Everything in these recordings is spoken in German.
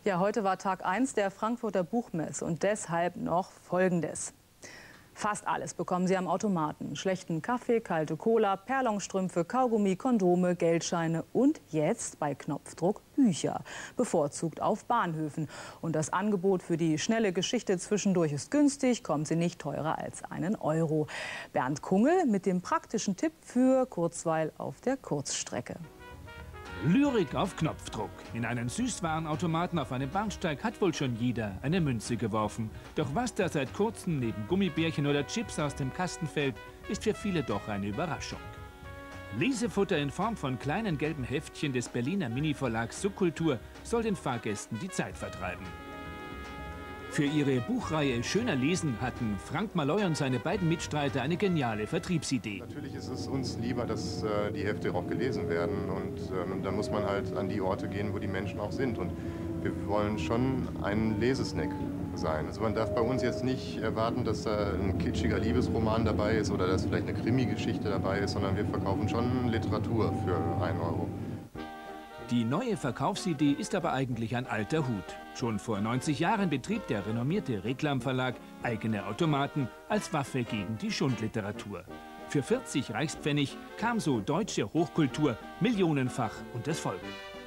Ja, heute war Tag 1 der Frankfurter Buchmesse und deshalb noch Folgendes. Fast alles bekommen Sie am Automaten. Schlechten Kaffee, kalte Cola, Perlonstrümpfe, Kaugummi, Kondome, Geldscheine und jetzt bei Knopfdruck Bücher. Bevorzugt auf Bahnhöfen. Und das Angebot für die schnelle Geschichte zwischendurch ist günstig, kommt sie nicht teurer als einen Euro. Bernd Kungel mit dem praktischen Tipp für Kurzweil auf der Kurzstrecke. Lyrik auf Knopfdruck. In einen Süßwarenautomaten auf einem Bahnsteig hat wohl schon jeder eine Münze geworfen. Doch was da seit kurzem neben Gummibärchen oder Chips aus dem Kasten fällt, ist für viele doch eine Überraschung. Lesefutter in Form von kleinen gelben Heftchen des Berliner Mini-Verlags Subkultur soll den Fahrgästen die Zeit vertreiben. Für ihre Buchreihe Schöner Lesen hatten Frank Malloy und seine beiden Mitstreiter eine geniale Vertriebsidee. Natürlich ist es uns lieber, dass die Hefte auch gelesen werden und dann muss man halt an die Orte gehen, wo die Menschen auch sind. Und wir wollen schon ein Lesesnack sein. Also man darf bei uns jetzt nicht erwarten, dass da ein kitschiger Liebesroman dabei ist oder dass vielleicht eine Krimi-Geschichte dabei ist, sondern wir verkaufen schon Literatur für 1 Euro. Die neue Verkaufsidee ist aber eigentlich ein alter Hut. Schon vor 90 Jahren betrieb der renommierte Reklam Verlag eigene Automaten als Waffe gegen die Schundliteratur. Für 40 Reichspfennig kam so deutsche Hochkultur millionenfach unters Volk.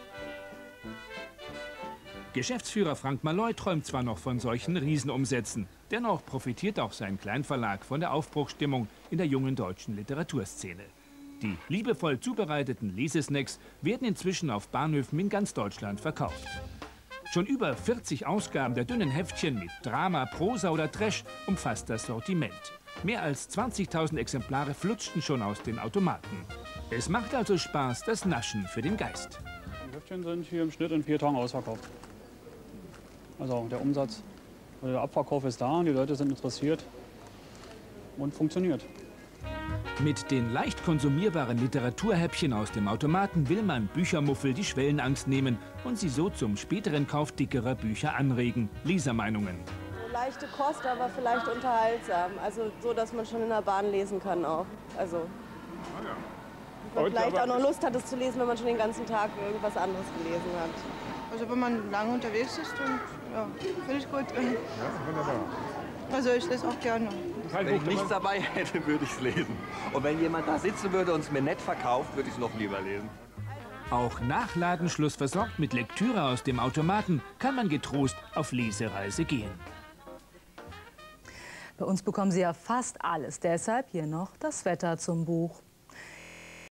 Geschäftsführer Frank Malloy träumt zwar noch von solchen Riesenumsätzen, dennoch profitiert auch sein Kleinverlag von der Aufbruchsstimmung in der jungen deutschen Literaturszene. Die liebevoll zubereiteten Lesesnacks werden inzwischen auf Bahnhöfen in ganz Deutschland verkauft. Schon über 40 Ausgaben der dünnen Heftchen mit Drama, Prosa oder Trash umfasst das Sortiment. Mehr als 20.000 Exemplare flutschten schon aus den Automaten. Es macht also Spaß, das Naschen für den Geist. Die Heftchen sind hier im Schnitt in 4 Tagen ausverkauft. Also der Umsatz, der Abverkauf ist da, die Leute sind interessiert und funktioniert. Mit den leicht konsumierbaren Literaturhäppchen aus dem Automaten will man Büchermuffel die Schwellenangst nehmen und sie so zum späteren Kauf dickerer Bücher anregen. Lesermeinungen. So leichte Kost, aber vielleicht unterhaltsam. Also so, dass man schon in der Bahn lesen kann auch. Also man vielleicht auch noch Lust hat, es zu lesen, wenn man schon den ganzen Tag irgendwas anderes gelesen hat. Also wenn man lange unterwegs ist, dann ja, finde ich gut. Ja, wunderbar. Also ich lese auch gerne. Wenn ich nichts dabei hätte, würde ich es lesen. Und wenn jemand da sitzen würde und es mir nett verkauft, würde ich es noch lieber lesen. Auch nach Ladenschluss versorgt mit Lektüre aus dem Automaten kann man getrost auf Lesereise gehen. Bei uns bekommen Sie ja fast alles. Deshalb hier noch das Wetter zum Buch.